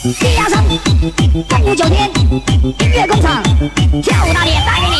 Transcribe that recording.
李亚生，中午9点，音乐工厂，跳舞大典带给你。